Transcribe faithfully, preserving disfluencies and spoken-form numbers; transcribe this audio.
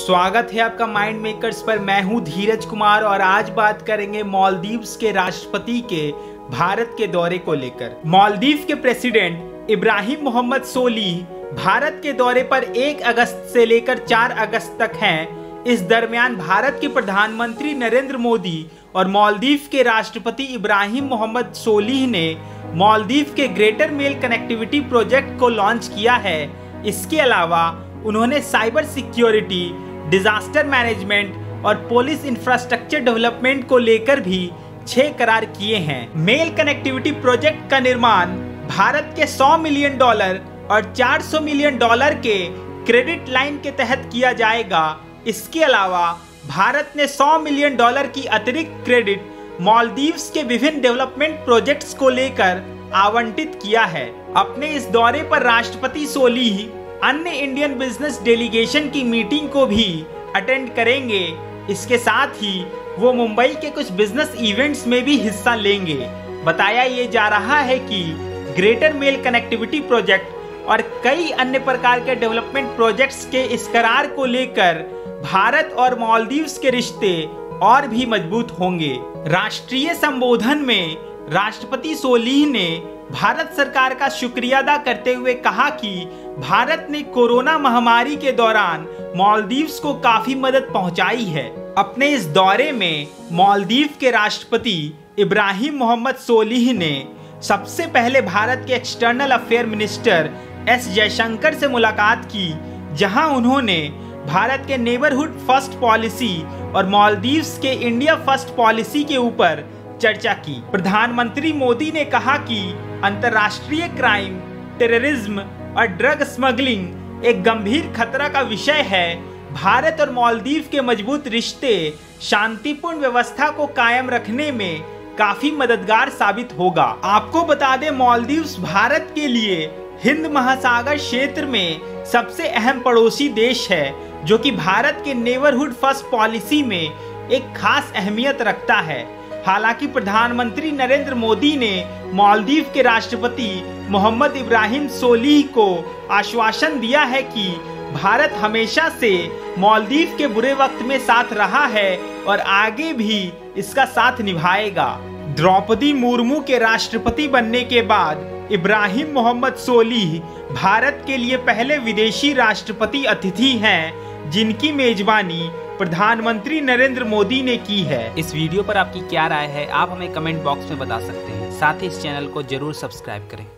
स्वागत है आपका माइंड मेकर्स पर। मैं हूं धीरज कुमार और आज बात करेंगे मालदीव्स के राष्ट्रपति के भारत के दौरे को लेकर। मालदीव के प्रेसिडेंट इब्राहिम मोहम्मद सोलिह भारत के दौरे पर एक अगस्त से लेकर चार अगस्त तक हैं। इस दरमियान भारत के प्रधानमंत्री नरेंद्र मोदी और मालदीव के राष्ट्रपति इब्राहिम मोहम्मद सोलिह ने मालदीव के ग्रेटर मेल कनेक्टिविटी प्रोजेक्ट को लॉन्च किया है। इसके अलावा उन्होंने साइबर सिक्योरिटी, डिजास्टर मैनेजमेंट और पुलिस इंफ्रास्ट्रक्चर डेवलपमेंट को लेकर भी छह करार किए हैं। मेल कनेक्टिविटी प्रोजेक्ट का निर्माण भारत के सौ मिलियन डॉलर और चार सौ मिलियन डॉलर के क्रेडिट लाइन के तहत किया जाएगा। इसके अलावा भारत ने सौ मिलियन डॉलर की अतिरिक्त क्रेडिट मालदीव्स के विभिन्न डेवलपमेंट प्रोजेक्ट्स को लेकर आवंटित किया है। अपने इस दौरे पर राष्ट्रपति सोलिह अन्य इंडियन बिजनेस डेलीगेशन की मीटिंग को भी अटेंड करेंगे। इसके साथ ही वो मुंबई के कुछ बिजनेस इवेंट्स में भी हिस्सा लेंगे। बताया ये जा रहा है कि ग्रेटर मेल कनेक्टिविटी प्रोजेक्ट और कई अन्य प्रकार के डेवलपमेंट प्रोजेक्ट्स के इस करार को लेकर भारत और मालदीव्स के रिश्ते और भी मजबूत होंगे। राष्ट्रीय संबोधन में राष्ट्रपति सोलिह ने भारत सरकार का शुक्रिया अदा करते हुए कहा कि भारत ने कोरोना महामारी के दौरान मालदीव्स को काफी मदद पहुंचाई है। अपने इस दौरे में मालदीव के राष्ट्रपति इब्राहिम मोहम्मद सोलिह ने सबसे पहले भारत के external affair minister S Jaishankar से मुलाकात की, जहां उन्होंने भारत के नेबरहुड फर्स्ट पॉलिसी और मालदीव्स के इंडिया फर्स्ट पॉलिसी के ऊपर चर्चा की। प्रधानमंत्री मोदी ने कहा कि अंतर्राष्ट्रीय क्राइम, टेररिज्म और ड्रग स्मगलिंग एक गंभीर खतरा का विषय है। भारत और मालदीव के मजबूत रिश्ते शांतिपूर्ण व्यवस्था को कायम रखने में काफी मददगार साबित होगा। आपको बता दें, मालदीव्स भारत के लिए हिंद महासागर क्षेत्र में सबसे अहम पड़ोसी देश है, जो कि भारत के नेबरहुड फर्स्ट पॉलिसी में एक खास अहमियत रखता है। हालांकि प्रधानमंत्री नरेंद्र मोदी ने मालदीव के राष्ट्रपति मोहम्मद इब्राहिम सोलिह को आश्वासन दिया है कि भारत हमेशा से मालदीव के बुरे वक्त में साथ रहा है और आगे भी इसका साथ निभाएगा। द्रौपदी मुर्मू के राष्ट्रपति बनने के बाद इब्राहिम मोहम्मद सोलिह भारत के लिए पहले विदेशी राष्ट्रपति अतिथि हैं, जिनकी मेजबानी प्रधानमंत्री नरेंद्र मोदी ने की है। इस वीडियो पर आपकी क्या राय है, आप हमें कमेंट बॉक्स में बता सकते हैं। साथ ही इस चैनल को जरूर सब्सक्राइब करें।